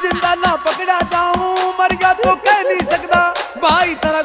जिंदा ना पकड़ा जाऊं, मर गया तो कह नहीं सकता भाई तेरा